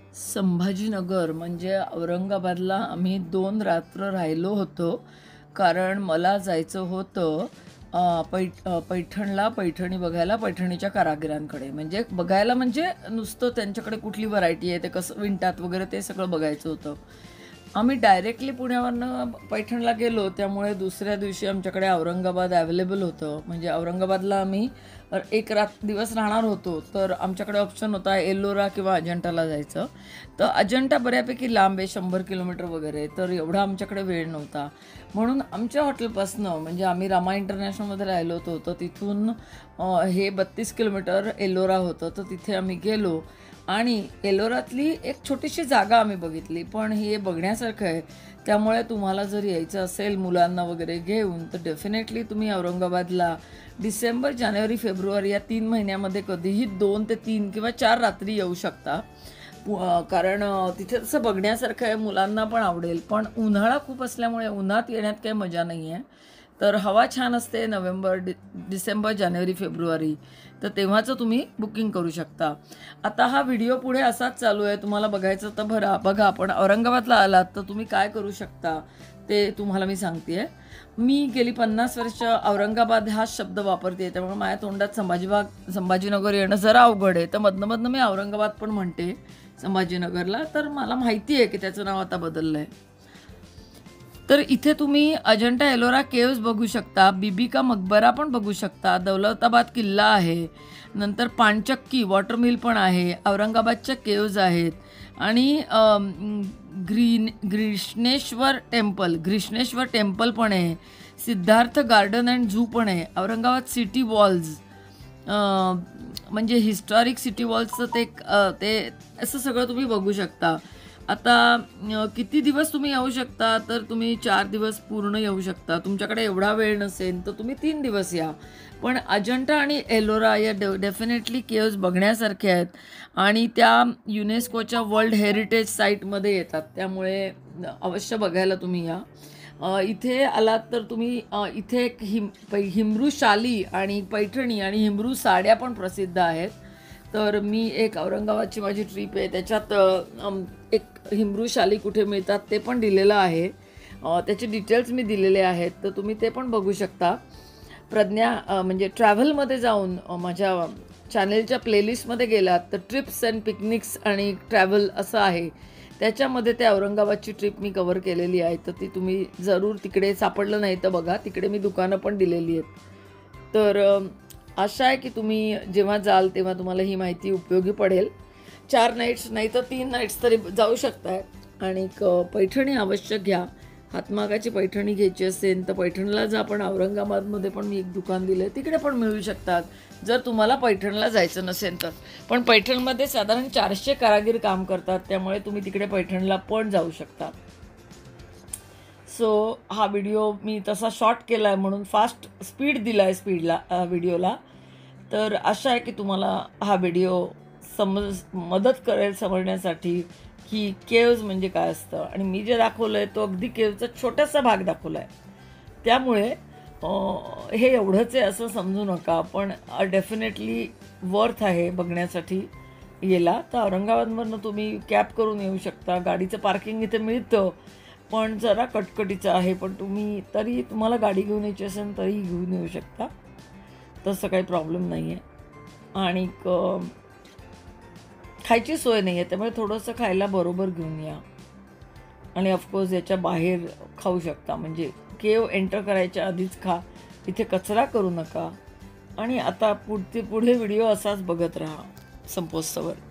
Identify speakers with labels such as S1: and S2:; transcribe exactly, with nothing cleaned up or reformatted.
S1: संभाजीनगर म्हणजे औरंगाबादला आम्ही दोन रात्र राहिलो होतो. कारण मला जायचं होतं अ, पैठ अ, पैठणला, पैठणी बघायला, पैठणीच्या कारागिरांकडे. म्हणजे बघायला म्हणजे नुसतं त्यांच्याकडे कुठली व्हरायटी आहे, ते कसं विणतात वगैरे ते सगळं बघायचं होतं. आम्ही डायरेक्टली पुण्यावरनं पैठणला गेलो, त्यामुळे दुसऱ्या दिवशी आमच्याकडे औरंगाबाद अवेलेबल होतं. म्हणजे औरंगाबादला आम्ही अ, एक रात दिवस राहणार होतो, तर आमच्याकडे ऑप्शन होता एल्लोरा किंवा अजंठाला जायचं. तर अजंठा बऱ्यापैकी लांब आहे, शंभर किलोमीटर वगैरे, तर एवढा आमच्याकडे वेळ नव्हता. म्हणून आमच्या हॉटेलपासनं म्हणजे आम्ही रामा इंटरनॅशनलमध्ये राहिलो होतो, तर तिथून अ, हे बत्तीस किलोमीटर एल्लोरा होतं. तर तिथे आम्ही गेलो आणि एलोरातली एक छोटीशी जागा आम्ही बघितली, पण हे बघण्यासारखं आहे. त्यामुळे तुम्हाला जर यायचं असेल मुलांना वगैरे घेऊन, तर डेफिनेटली तुम्ही औरंगाबादला डिसेंबर, जानेवारी, फेब्रुवारी या तीन महिन्यामध्ये कधीही दोन ते तीन किंवा चार रात्री येऊ शकता. पु अ, कारण अ, तिथे तसं बघण्यासारखं आहे, मुलांना पण आवडेल. पण उन्हाळा खूप असल्यामुळे उन्हात येण्यात काही मजा नाही आहे. तर हवा छान असते नोव्हेंबर, डि डिसेंबर, जानेवारी, फेब्रुवारी. तर तेव्हाचं तुम्ही बुकिंग करू शकता. आता हा व्हिडिओ पुढे असाच चालू आहे, तुम्हाला बघायचं तर भरा बघा. पण औरंगाबादला आलात तर तुम्ही काय करू शकता ते तुम्हाला मी सांगते आहे. मी गेली पन्नास वर्ष औरंगाबाद हा शब्द वापरते, त्यामुळे माझ्या तोंडात संभाजीबाग संभाजीनगर येणं जरा अवघड आहे. तर मधनं मधनं मी औरंगाबाद पण म्हणते संभाजीनगरला. तर मला माहिती आहे की त्याचं नाव आता बदललं आहे. तर इथे तुम्ही अजंठा एलोरा केव्ज बघू शकता, बीबी का मकबरा पण बघू शकता, दौलताबाद किल्ला आहे, नंतर पाणचक्की वॉटर मिल पण आहे, औरंगाबादच्या केव्ज आहेत आणि अम, green Grishneshwar temple Grishneshwar temple पण आहे, सिद्धार्थ गार्डन अँड झू पण आहे, औरंगाबाद सिटी वॉल्स म्हणजे हिस्टॉरिक सिटी वॉल्सचं ते अ, ते असं सगळं तुम्ही बघू शकता. आता अ, किती दिवस तुम्ही येऊ शकता, तर तुम्ही चार दिवस पूर्ण येऊ शकता. तुमच्याकडे एवढा वेळ नसेल तर तुम्ही तीन दिवस या. पण अजंठा आणि एलोरा या डे डेफिनेटली केव्ज बघण्यासारखे आहेत आणि त्या युनेस्कोच्या वर्ल्ड हेरिटेज साईटमध्ये येतात. त्यामुळे अवश्य बघायला तुम्ही या. अ, इथे आलात तर तुम्ही अ, इथे एक हिम पै हिमरू शाली आणि पैठणी आणि हिमरू साड्या पण प्रसिद्ध आहेत. तर मी एक औरंगाबादची माझी ट्रिप आहे, त्याच्यात अ, अम, एक हिमरू शाली कुठे मिळतात ते पण दिलेलं आहे. अ, त्याचे डिटेल्स मी दिलेले आहेत, तर तुम्ही ते पण बघू शकता. प्रज्ञा अ, म्हणजे ट्रॅव्हलमध्ये जाऊन अ, माझ्या चॅनेलच्या प्लेलिस्टमध्ये गेलात तर ट्रिप्स अँड पिकनिक्स आणि ट्रॅव्हल असं आहे. त्याच्यामध्ये ते औरंगाबादची ट्रिप मी कव्हर केलेली आहे, तर ती तुम्ही जरूर तिकडे सापडलं नाही तर बघा, तिकडे मी दुकानं पण दिलेली आहेत. तर अ, आशा आहे की तुम्ही जेव्हा जाल तेव्हा तुम्हाला ही माहिती उपयोगी पडेल. चार नाईट्स नाही तर तीन नाईट्स तरी जाऊ शकताय. आणि क पैठणी अवश्य घ्या. हातमागाची पैठणी घ्यायची असेल तर पैठणला जा, पण औरंगाबादमध्ये पण मी एक दुकान दिलं आहे, तिकडे पण मिळू शकतात जर तुम्हाला पैठणला जायचं नसेल तर. पण पैठणमध्ये साधारण चारशे कारागीर काम करतात, त्यामुळे तुम्ही तिकडे पैठणला पण जाऊ शकता. सो हा व्हिडिओ मी तसा शॉर्ट केला आहे म्हणून फास्ट स्पीड दिला आहे स्पीडला व्हिडिओला. तर आशा आहे की तुम्हाला हा व्हिडिओ समज मदत करेल समजण्यासाठी की केव्ज म्हणजे काय असतं. आणि मी जे दाखवलं आहे तो अगदी केव्जचा छोटासा भाग दाखवला आहे. त्यामुळे अ, हे एवढंच आहे असं समजू नका, पण डेफिनेटली वर्थ आहे बघण्यासाठी. गेला तर औरंगाबादमधनं तुम्ही कॅब करून येऊ शकता. गाडीचं पार्किंग इथे मिळतं, पण जरा कटकटीचं आहे. पण तुम्ही तरी तुम्हाला गाडी घेऊन यायची असेल तरी घेऊन येऊ शकता, तसं काही प्रॉब्लेम नाही आहे. आणि क खायची सोय नाही आहे, त्यामुळे थोडंसं खायला बरोबर घेऊन या. आणि ऑफकोर्स याच्या बाहेर खाऊ शकता, म्हणजे केव एंटर करायच्या आधीच खा, इथे कचरा करू नका. आणि आता पुढचे पुढे व्हिडिओ असाच बघत राहा संपोस्तवर.